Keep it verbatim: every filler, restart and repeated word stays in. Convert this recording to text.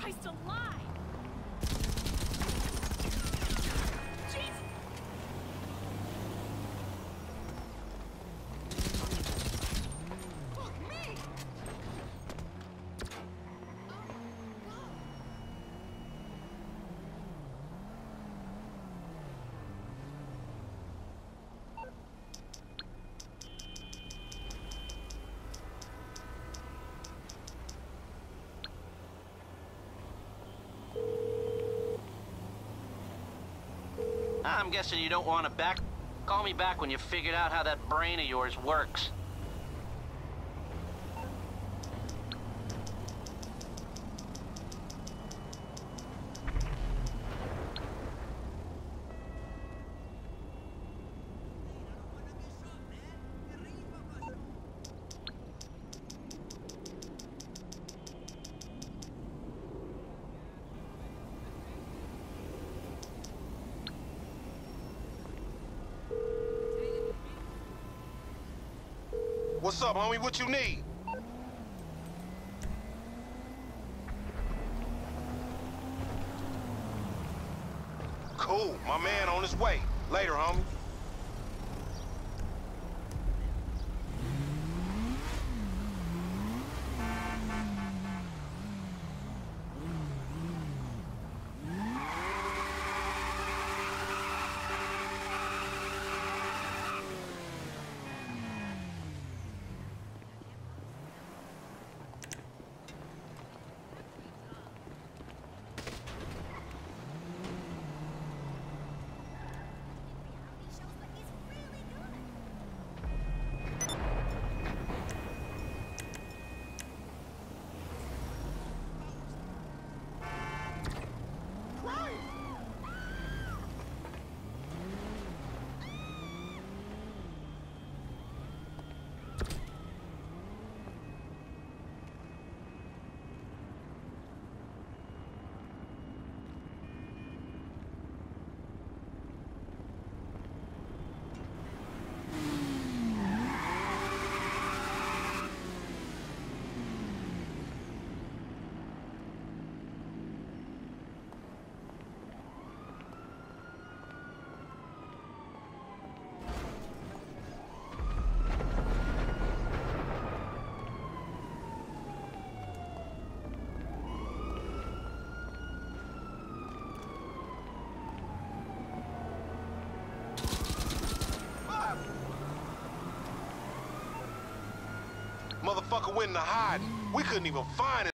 Christ alive! Jesus! Fuck me! I'm guessing you don't want to back... Call me back when you figured out how that brain of yours works. What's up, homie? What you need? Cool. My man on his way. Later, homie. Motherfucker went into hiding. We couldn't even find it.